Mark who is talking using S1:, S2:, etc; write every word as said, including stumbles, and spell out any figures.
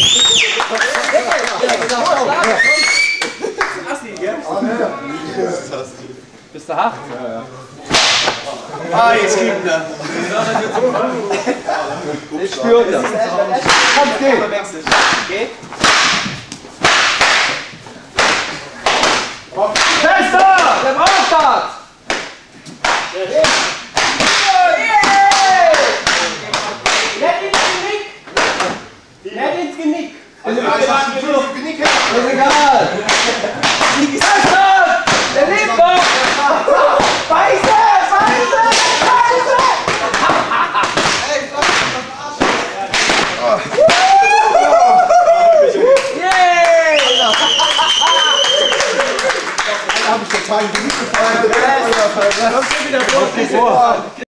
S1: Bist du hart?
S2: Ja, ja.
S3: Ah, jetzt kriegt er.
S2: Ich spüre das. Komm, geh.
S3: Geht.
S1: Fester! Der Brauchstart! Nicht ins Genick! Nicht ins Genick!
S2: Ist egal!
S1: Fester! Der lebt noch! Beiße! Beiße! Beiße! Yay!
S2: Da habe ich total Genick gefallen.
S1: Das ist wieder so.